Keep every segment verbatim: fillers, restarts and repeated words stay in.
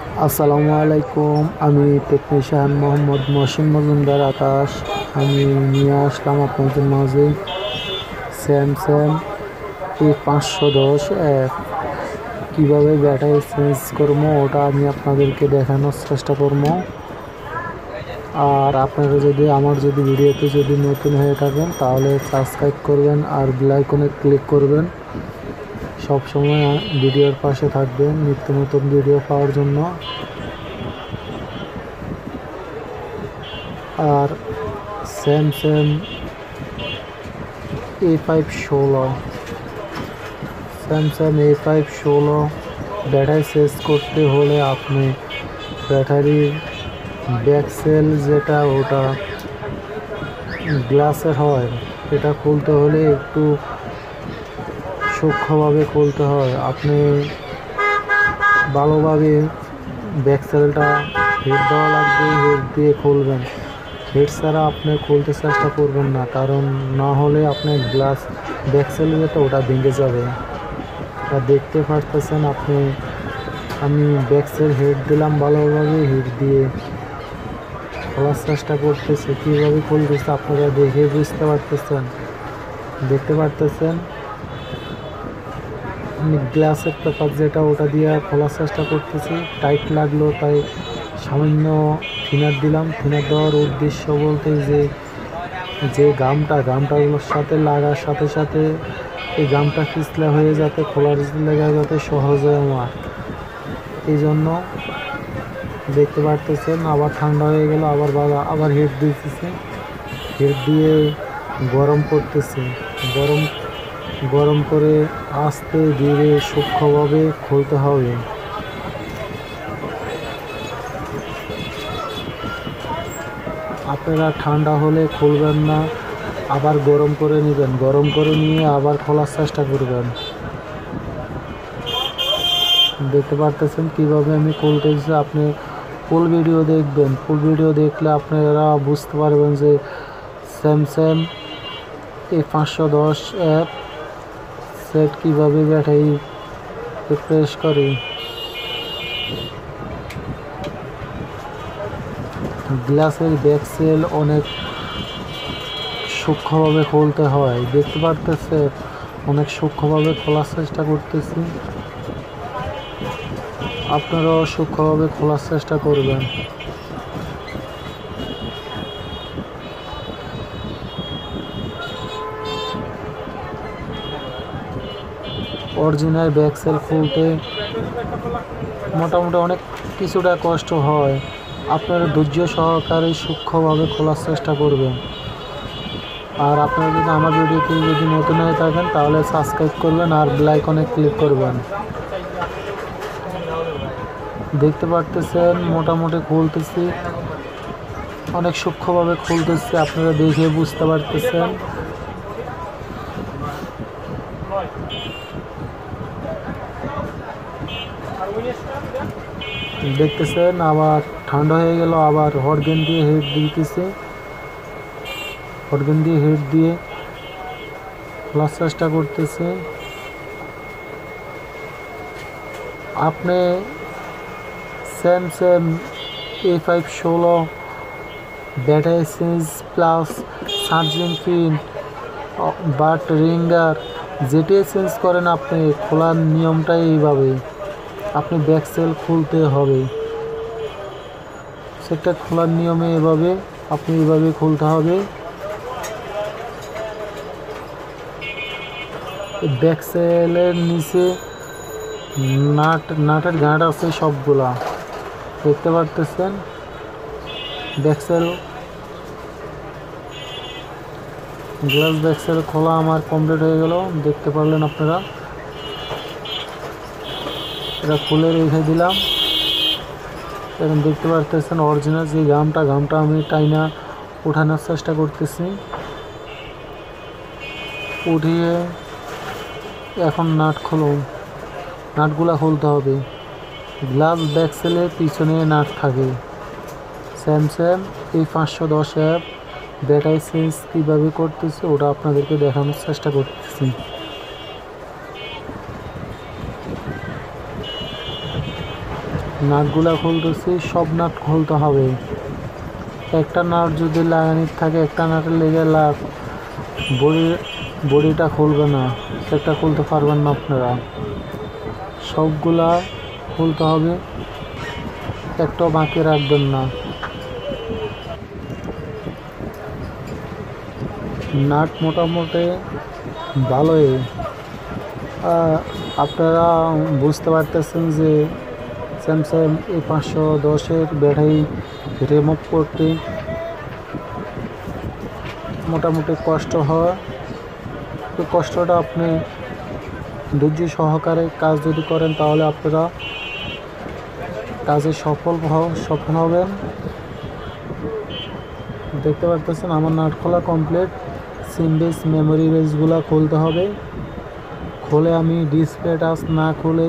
আসসালামু আলাইকুম। আমি টেকনিশিয়ান মোহাম্মদ মহসিন মজুমদার আকাশ। আমি নিয়ে আসলাম আপনাদের মাঝে স্যামসাং এ পাঁচশো দশ অ্যাপ। কীভাবে ব্যাটারি চেঞ্জ করবো ওটা আমি আপনাদেরকে দেখানোর চেষ্টা করবো। আর আপনারা যদি আমার যদি ভিডিওতে যদি নতুন হয়ে থাকেন তাহলে সাবস্ক্রাইব করবেন আর বেল আইকনে ক্লিক করবেন। সবসময় ভিডিওর পাশে থাকবেন নিত্য নতুন ভিডিও পাওয়ার জন্য। আর স্যামসাং এ ফাইভ ষোলো স্যামসাং এ ফাইভ ষোলো ব্যাটারি চেঞ্জ করতে হলে আপনি ব্যাটারির ব্যাকসেল যেটা ওটা গ্লাসের হয় এটা খুলতে হলে একটু সূক্ষ্মভাবে খুলতে হয়। আপনি ভালোভাবে ব্যাকসেলটা হেড দেওয়া লাগবে, হেড দিয়ে খুলবেন। হেড ছাড়া আপনি খুলতে চেষ্টা করবেন না, কারণ না হলে আপনার গ্লাস ব্যাকসেল যেটা ওটা ভেঙে যাবে। আর দেখতে পারতেছেন আপনি আমি ব্যাকসেল হেড দিলাম, ভালোভাবে হেড দিয়ে খোলার চেষ্টা করতেছে। কীভাবে খুলতেছে আপনারা দেখে বুঝতে পারতেছেন, দেখতে পারতেছেন আমি গ্লাসের পেপার যেটা ওটা দিয়ে খোলার চেষ্টা করতেছি। টাইট লাগলো তাই সামান্য থিনার দিলাম। থিনার দেওয়ার উদ্দেশ্য বলতে যে যে গামটা গামটাগুলোর সাথে লাগার সাথে সাথে এই গামটা পিছলা হয়ে যাতে খোলার লেগে যাতে সহজ হয় আমার, এই জন্য দেখতে পারতেছেন। আবার ঠান্ডা হয়ে গেল, আবার বাবা আবার হেড দিতেছে, হেড দিয়ে গরম করতেছে। গরম গরম করে আস্তে ধীরে সূক্ষ্মভাবে খুলতে হবে। আপনারা ঠান্ডা হলে খুলবেন না, আবার গরম করে নেবেন, গরম করে নিয়ে আবার খোলার চেষ্টা করবেন। দেখতে পারতেছেন কিভাবে আমি খুলতেছি। আপনি ফুল ভিডিও দেখবেন, ফুল ভিডিও দেখলে আপনারা বুঝতে পারবেন যে স্যামসাং এ পাঁচশো দশ অ্যাপ সেট কীভাবে ব্যাটারি রিফ্রেশ করে। গ্লাসের ব্যাকসেল অনেক সূক্ষ্মভাবে খুলতে হয়, দেখতে পারতেছে অনেক সূক্ষ্মভাবে খোলার চেষ্টা করতেছি। আপনারাও সূক্ষ্মভাবে খোলার চেষ্টা করবেন। অরিজিনাল ব্যাকসেল খুলতে মোটামুটি অনেক কিছুটা কষ্ট হয়। আপনারা ধৈর্য সহকারে সূক্ষ্মভাবে খোলার চেষ্টা করবেন। আর আপনারা যদি আমার ভিডিওতে যদি নতুন হয়ে থাকেন তাহলে সাবস্ক্রাইব করবেন আর বেল আইকনে ক্লিক করবেন। দেখতে পারতেছেন মোটামুটি খুলতেছি, অনেক সূক্ষ্মভাবে খুলতেছি, আপনারা দেখে বুঝতে পারতেছেন। দেখতেছেন আবার ঠান্ডা হয়ে গেল, আবার হটগেন দিয়ে হেড দিতেছে, হটগেন দিয়ে হেড দিয়ে খোলার চেষ্টা করতেছে। আপনি স্যামসাং এ ফাইভ ষোলো battery change plus charging pin but ringer যেটাই চেঞ্জ করেন আপনি খোলার নিয়মটাই এইভাবে। আপনি ব্যাকসেল খুলতে হবে, সেটা খোলার নিয়মে এভাবে আপনি এভাবে খুলতে হবে। ব্যাকসেলের নিচে নাট নাটের গাঁট আছে সবগুলা, দেখতে পারতেছেন। ব্যাকসেল গ্লাস ব্যাকসেল খোলা আমার কমপ্লিট হয়ে গেল, দেখতে পারলেন আপনারা। এটা খুলে রেখে দিলাম। এখন দেখতে পারতেছেন অরিজিনাল যে গামটা গামটা আমি টাইনা উঠানোর চেষ্টা করতেছি। উঠিয়ে এখন নাট খুলুন, নাটগুলা খুলতে হবে। গ্লাস ব্যাকসেলের পিছনে নাট থাকে। স্যামসাং এই পাঁচশো দশ অ্যাপ ব্যাটারি চেঞ্জ কীভাবে করতেছে ওটা আপনাদেরকে দেখানোর চেষ্টা করতেছি। নাটগুলা খুলতেছি, সব নাট খুলতে হবে। একটা নাট যদি লাগানির থাকে, একটা নাটের লেগে লাগ বডি বডিটা খুলবে না, সেটা খুলতে পারবেন না আপনারা। সবগুলা খুলতে হবে, একটাও বাকি রাখবেন না। নাট মোটামুটি ভালোই। আপনারা বুঝতে পারতেছেন যে স্যামসাং এ পাঁচশো দশের ব্যাটারি রিমুভ করতে মোটামুটি কষ্ট হয়। তো কষ্টটা আপনি ধৈর্য সহকারে কাজ যদি করেন তাহলে আপনারা কাজে সফল সফল হবেন। দেখতে পারতেছেন আমার নাট খোলা কমপ্লিট। সিম বেস মেমোরি বেসগুলো খুলতে হবে। খুলে আমি ডিসপ্লে টাচ না খুলে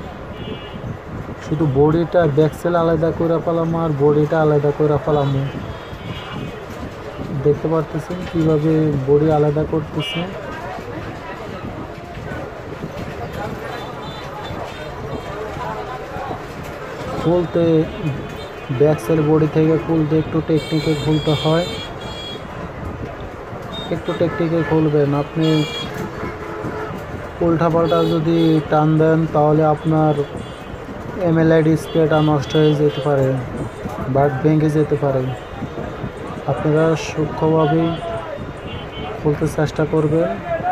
শুধু বডিটা ব্যাকসেল আলাদা করে ফেলাম আর বডিটা আলাদা করে ফেলাম। দেখতে পারতেছেন কিভাবে বডি আলাদা করতেছে। খুলতে ব্যাকসেল বডি থেকে খুলতে একটু টেকনিকে খুলতে হয়, একটু টেকনিকে খুলবেন। আপনি উল্টাপাল্টা যদি টান দেন তাহলে আপনার এমএলআই ডিসপ্লেটা নষ্ট হয়ে যেতে পারে বা ভেঙে যেতে পারে। আপনারা সূক্ষ্মভাবে খুলতে চেষ্টা করবেন।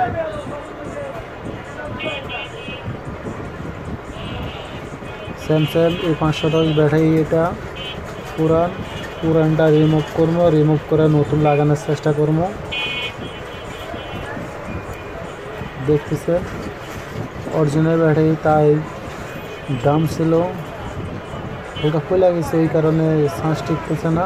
স্যামসাং এই পাঁচশো দশ ব্যাটারি এটা পুরান পুরানটা রিমুভ করবো, রিমুভ করে নতুন লাগানোর চেষ্টা করবো। দেখতেছে অরিজিনাল ব্যাটারি, তাই দাম ছিল, ওটা খুলে গেছে, এই কারণে শ্বাস টিকতেছে না।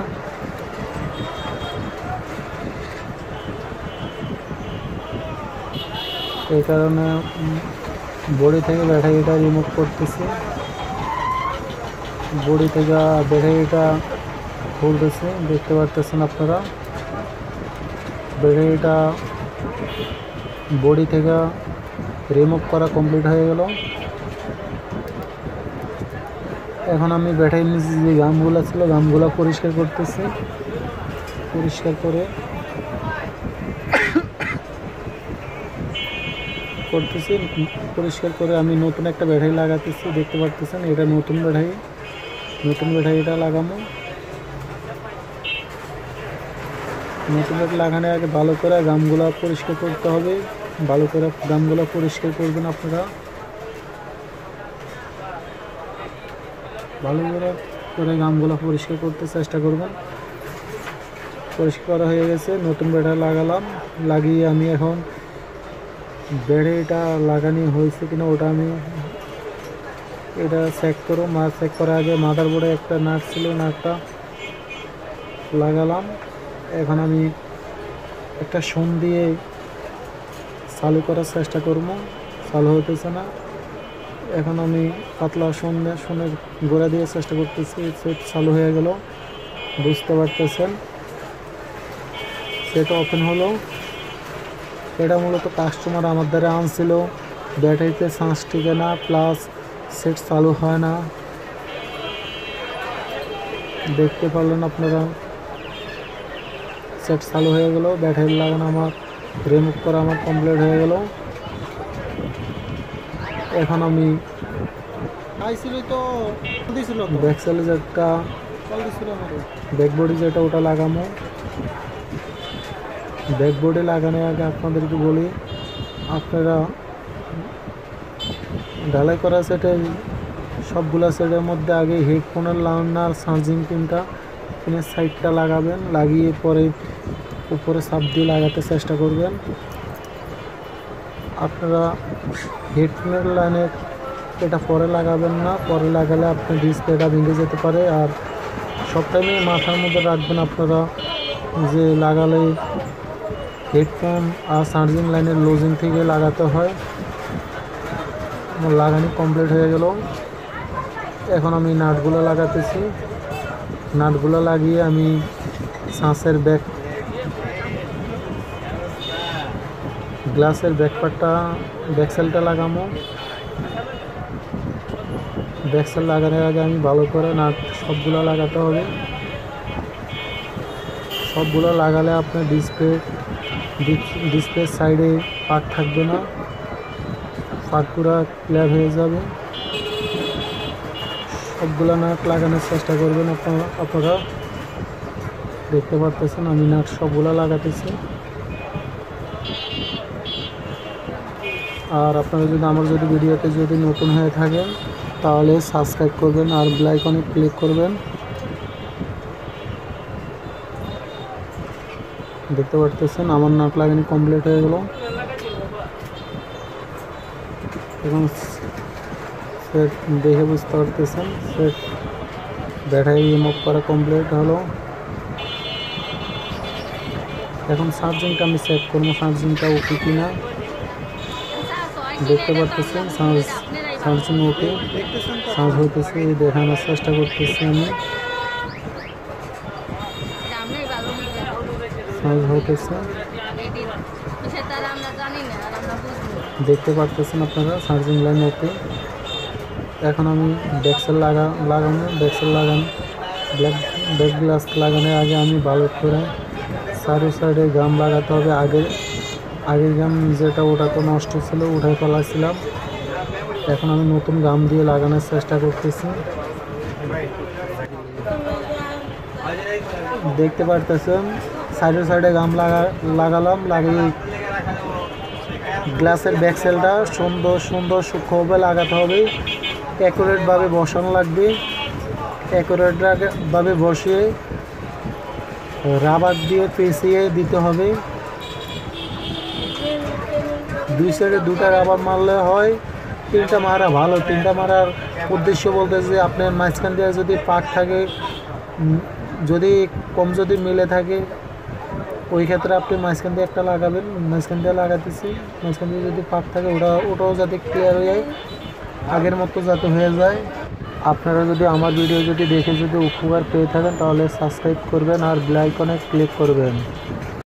এই কারণে বডি থেকে ব্যাটারিটা রিমুভ করতেছি। বডি থেকে ব্যাটারিটা খুলতেছে, দেখতে পারতেছেন আপনারা। ব্যাটারিটা বডি থেকে রিমুভ করা কমপ্লিট হয়ে গেল। এখন আমি ব্যাটারির নিচে যে গামগুলো ছিল গামগুলো পরিষ্কার করতেছি। পরিষ্কার করে করতেছি পরিষ্কার করে আমি নতুন একটা ব্যাটারি লাগাতেছি। দেখতে পারতেছেন এটা নতুন ব্যাটারি, নতুন ব্যাটারিটা লাগাবো। নতুন ব্যাটারি লাগানোর আগে ভালো করে গামগুলো পরিষ্কার করতে হবে। ভালো করে গামগুলো পরিষ্কার করবেন আপনারা, ভালো করে করে গামগুলো পরিষ্কার করতে চেষ্টা করবেন। পরিষ্কার করা হয়ে গেছে, নতুন ব্যাটারি লাগালাম। লাগিয়ে আমি এখন ব্যাটারিটা লাগানো হয়েছে কিনা ওটা আমি এটা চেক করো। মা চেক করার আগে মাদার বোর্ডে একটা নাট ছিল, নাটটা লাগালাম। এখন আমি একটা শোন দিয়ে চালু করার চেষ্টা করবো, চালু হতেছে না। এখন আমি পাতলা শোন শোনের গোড়া দিয়ে চেষ্টা করতেছি, সেট চালু হয়ে গেল। বুঝতে পারতেছেন সেট ওপেন হলো। এটা মূলত কাস্টমার আমার দ্বারা আনছিল, ব্যাটারিতে চার্জ টিকে না, প্লাস সেট চালু হয় না। দেখতে পারলেন আপনারা, সেট চালু হয়ে গেল। ব্যাটারি লাগানো আমার রিমুভ করা আমার কমপ্লিট হয়ে গেল। এখন আমি ব্যাকসেলে যেটা ব্যাকবডি যেটা ওটা লাগাবো। ব্যাকবডি লাগানোর আগে আপনাদেরকে বলি, আপনারা ঢালাই করা সেটে সবগুলা সেটের মধ্যে আগে হেডফোনের লাউনার চার্জিং পিনটা পিনের সাইডটা লাগাবেন। লাগিয়ে পরে উপরে চাপ দিয়ে লাগাতে চেষ্টা করবেন। আপনারা হেডফোনের লাইনের এটা পরে লাগাবেন না, পরে লাগালে আপনার ডিসপ্লেটা ভেঙে যেতে পারে। আর সব টাইমে মাথার মধ্যে রাখবেন আপনারা যে লাগালে হেডফোন আর চার্জিং লাইনের লুজিং থেকে লাগাতে হয়। লাগানি কমপ্লিট হয়ে গেল। এখন আমি নাটগুলো লাগাতেছি। নাটগুলো লাগিয়ে আমি সাঁচের ব্যাক গ্লাসের ব্যাকপার্টটা ব্যাকসেলটা লাগাবো। ব্যাকসেল লাগানোর আগে আমি ভালো করে নাট সবগুলো লাগাতে হবে। সবগুলো লাগালে আপনার ডিসপ্লে ডিসপ্লের সাইডে পাক থাকবে না, পাক পুরো ক্লিয়ার হয়ে যাবে। সবগুলো নাট লাগানোর চেষ্টা করবেন আপনারা আপনারা দেখতে পারতেছেন আমি নাট সবগুলো লাগাতেছি। আর আপনারা যদি আমার যদি ভিডিওতে যদি নতুন হয়ে থাকেন তাহলে সাবস্ক্রাইব করবেন আর বেল আইকনে ক্লিক করবেন। দেখতে পারতেছেন আমার নাট লাগানো কমপ্লিট হয়ে গেল। এখন সেট দেখে বুঝতে পারতেছেন সেট ব্যাটারি রিমুভ করা কমপ্লিট হলো। এখন চার্জিংটা আমি চেক করবো চার্জিংটা ওকে কিনা। দেখতে পারতেছেন চার্জ চার্জিং ওকে, চার্জ হইতেছে দেখানোর চেষ্টা করতেছি আমি। চার্জ হইতেছে দেখতে পারতেছেন আপনারা চার্জিং লাইন ওকে। এখন আমি ব্যাকসেল লাগা লাগানো ব্যাকসেল লাগানো ব্ল্যাক ব্যাক গ্লাস লাগানোর আগে আমি ভালো করে চারি সাইডে গাম লাগাতে হবে। আগে আগের গাম যেটা ওটা তো নষ্ট ছিল উঠাই ফেলাছিলাম, এখন আমি নতুন গাম দিয়ে লাগানোর চেষ্টা করতেছি। দেখতে পারতেছেন সাইডে সাইডে গাম লাগা লাগালাম লাগিয়ে গ্লাসের ব্যাকসেলটা সুন্দর সুন্দর সূক্ষ্মভাবে লাগাতে হবে, অ্যাকুরেটভাবে বসানো লাগবে। অ্যাকুরেটভাবে বসিয়ে রাবার দিয়ে পেঁচিয়ে দিতে হবে। দুই সাইডে দুটা রাবার মারলে হয়, তিনটা মারা ভালো। তিনটা মারার উদ্দেশ্য বলতে যে আপনার মাঝখান দিয়ে যদি পাক থাকে, যদি কম যদি মিলে থাকে ওই ক্ষেত্রে আপনি মাঝখান দিয়ে একটা লাগাবেন। মাঝখান দিয়ে লাগাতেছি, মাঝখান দিয়ে যদি পাক থাকে ওটা ওটাও যাতে ক্লিয়ার হয়ে যায়, আগের মতো যাতে হয়ে যায়। আপনারা যদি আমার ভিডিও যদি দেখে যদি উপকার পেয়ে থাকেন তাহলে সাবস্ক্রাইব করবেন আর বেল আইকনে ক্লিক করবেন।